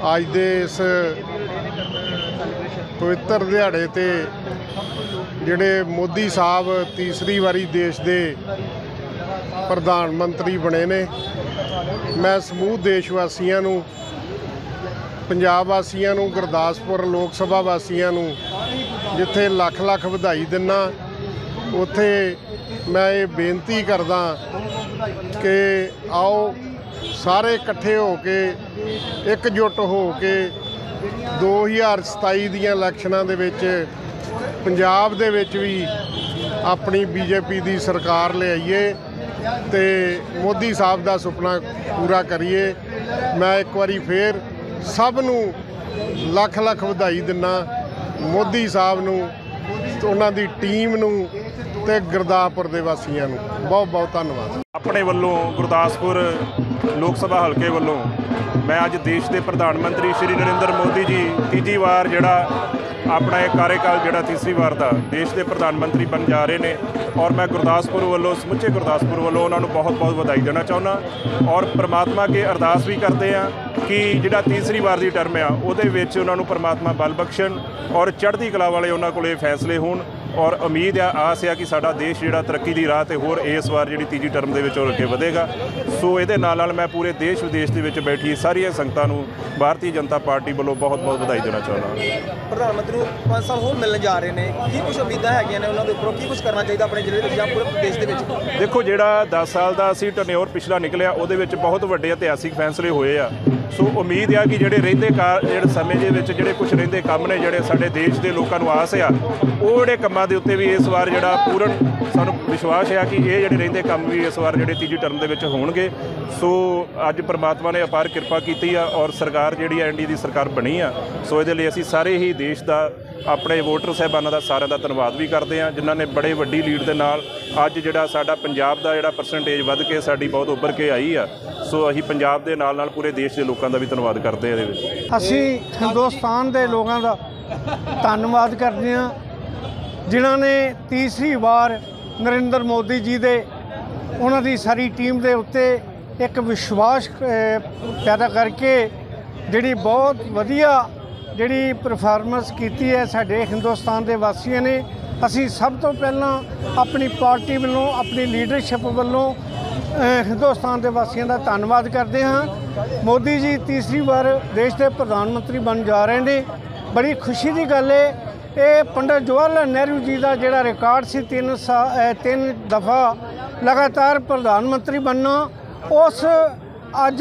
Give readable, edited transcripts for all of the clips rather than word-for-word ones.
ਅੱਜ ਦੇ ਇਸ पवित्र दिहाड़े ते जिहड़े मोदी साहब तीसरी वारी देश के प्रधानमंत्री बने ने, मैं समूह देशवासियों नूं, पंजाब वासियों नूं, गुरदासपुर लोक सभा वासियों नूं जिथे लख लख वधाई दिना, उत्थे मैं ये बेनती करदा कि आओ सारे इकट्ठे हो के एकजुट हो के 2027 ਦੀਆਂ ਇਲੈਕਸ਼ਨਾਂ ਦੇ ਵਿੱਚ ਪੰਜਾਬ ਦੇ ਵਿੱਚ ਵੀ ਆਪਣੀ ਬੀਜੇਪੀ ਦੀ ਸਰਕਾਰ ਲਿਆਈਏ ਤੇ ਮੋਦੀ ਸਾਹਿਬ ਦਾ ਸੁਪਨਾ ਪੂਰਾ ਕਰੀਏ। ਮੈਂ ਇੱਕ ਵਾਰੀ ਫੇਰ ਸਭ ਨੂੰ ਲੱਖ ਲੱਖ ਵਧਾਈ ਦਿੰਦਾ, ਮੋਦੀ ਸਾਹਿਬ ਨੂੰ, ਉਹਨਾਂ ਦੀ ਟੀਮ ਨੂੰ ਤੇ ਗੁਰਦਾਸਪੁਰ ਦੇ ਵਾਸੀਆਂ ਨੂੰ ਬਹੁਤ ਬਹੁਤ ਧੰਨਵਾਦ। ਆਪਣੇ ਵੱਲੋਂ ਗੁਰਦਾਸਪੁਰ ਲੋਕ ਸਭਾ ਹਲਕੇ ਵੱਲੋਂ मैं अज देश के प्रधानमंत्री श्री नरेंद्र मोदी जी तीजी वार जोड़ा अपना एक कार्यकाल जोड़ा तीसरी वार का देश के प्रधानमंत्री बन जा रहे हैं और मैं गुरदासपुर वालों समुचे गुरदासपुर वालों उन्होंने बहुत बहुत बधाई देना चाहना और परमात्मा के अरदास भी करते हैं कि जोड़ा तीसरी वार की टर्म आ उहदे उन्होंने परमात्मा बल बख्शण और चढ़ती कला वाले उन्होंने कोले फैसले होण और उम्मीद आ आस है कि साडा देश जिहड़ा तरक्की की राह ते होर इस बार जिहड़ी तीजी टर्म दे विच अगे वधेगा। सो इहदे नाल मैं पूरे देश विदेश दे विच बैठी सारियां संगतां नूं भारतीय जनता पार्टी वालों बहुत बहुत बधाई देना चाहुंदा। प्रधानमंत्री 5 साल होर मिलण जा रहे हैं, की कुछ उम्मीदां हैगियां ने उन्हां दे उपरों, की कुछ करना चाहिए अपने जिले विच जां पूरे प्रदेश दे विच? देखो जिहड़ा 10 साल दा असीं टर्न्योर पिछला निकलिया उहदे विच बहुत वड्डे इतिहासिक फैसले होए आ। सो उम्मीद है कि जिहड़े रहिंदे जिहड़े समय दे विच जिहड़े कुछ रहिंदे काम ने जिहड़े साडे देश दे लोकां नूं आस आ ਉਹ ਜਿਹੜੇ ਕੰਮਾਂ ਦੇ ਉੱਤੇ ਵੀ ਇਸ ਵਾਰ ਜਿਹੜਾ ਪੂਰਨ ਸਾਨੂੰ ਵਿਸ਼ਵਾਸ ਹੈ ਕਿ ਇਹ ਜਿਹੜੇ ਰਹਿੰਦੇ ਕੰਮ ਵੀ ਇਸ ਵਾਰ ਜਿਹੜੇ ਤੀਜੀ ਟਰਮ ਦੇ ਵਿੱਚ ਹੋਣਗੇ। ਸੋ ਅੱਜ ਪ੍ਰਮਾਤਮਾ ਨੇ ਅਪਾਰ ਕਿਰਪਾ ਕੀਤੀ ਆ ਔਰ ਸਰਕਾਰ ਜਿਹੜੀ ਐਨਡੀ ਦੀ ਸਰਕਾਰ ਬਣੀ ਆ। ਸੋ ਇਹਦੇ ਲਈ ਅਸੀਂ ਸਾਰੇ ਹੀ ਦੇਸ਼ ਦਾ ਆਪਣੇ ਵੋਟਰ ਸਾਹਿਬਾਨਾਂ ਦਾ ਸਾਰਿਆਂ ਦਾ ਧੰਨਵਾਦ ਵੀ ਕਰਦੇ ਹਾਂ ਜਿਨ੍ਹਾਂ ਨੇ ਬੜੇ ਵੱਡੀ ਲੀਡ ਦੇ ਨਾਲ ਅੱਜ ਜਿਹੜਾ ਸਾਡਾ ਪੰਜਾਬ ਦਾ ਜਿਹੜਾ ਪਰਸੈਂਟੇਜ ਵੱਧ ਕੇ ਸਾਡੀ ਬਹੁਤ ਉੱਭਰ ਕੇ ਆਈ ਆ। ਸੋ ਅਸੀਂ ਪੰਜਾਬ ਦੇ ਨਾਲ ਨਾਲ ਪੂਰੇ ਦੇਸ਼ ਦੇ ਲੋਕਾਂ ਦਾ ਵੀ ਧੰਨਵਾਦ ਕਰਦੇ ਹਾਂ। ਇਹਦੇ ਵਿੱਚ ਅਸੀਂ ਹਿੰਦੁਸਤਾਨ ਦੇ ਲੋਕਾਂ ਦਾ ਧੰਨਵਾਦ ਕਰਦੇ ਹਾਂ ਜਿਨ੍ਹਾਂ ਨੇ तीसरी वार नरेंद्र मोदी जी दे उन्हां दी सारी टीम दे उत्ते एक विश्वास पैदा करके जिहड़ी बहुत वधिया जिहड़ी परफॉर्मेंस कीती है साडे हिंदुस्तान दे वासियों ने। असीं सब तो पहलां अपनी पार्टी वालों अपनी लीडरशिप वालों हिंदुस्तान दे वासियों का धन्नवाद करते हैं। मोदी जी तीसरी बार देश के प्रधानमंत्री बन जा रहे हैं, बड़ी खुशी की गल है। ये पंडित जवाहर लाल नेहरू जी का जोड़ा रिकॉर्ड से 3 दफ़ा लगातार प्रधानमंत्री बनना, उस अज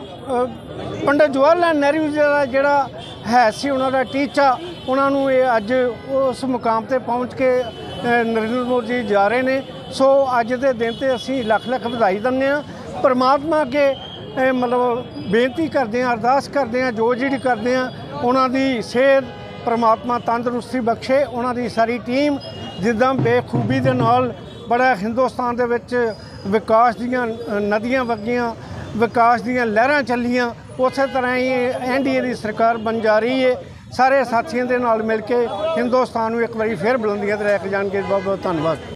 पंडित जवाहर लाल नेहरू जी का जोड़ा है सी उन्होंने टीचा उन्होंने अज उस मुकाम पर पहुँच के नरेंद्र मोदी जी जा रहे हैं। सो अज के दिन तो असी लख लख बधाई दें, परमात्मा के मतलब बेनती करते हैं, अरदास करते हैं, जो जी करते हैं उन्होंने सेहत परमात्मा तंदुरुस्ती बख्शे, उन्होंने सारी टीम जिद्दां बेखूबी दे नाल बड़ा हिंदुस्तान दे विच विकास दीयां नदियां वगियां, विकास दीयां लहरां चलियां, उस तरह ही एनडीए की सरकार बन जा रही है। सारे साथियों के नाल मिल के हिंदुस्तान नूं एक बारी फिर बुलंदियां ते लैके जाणगे। बहुत बहुत धन्नवाद।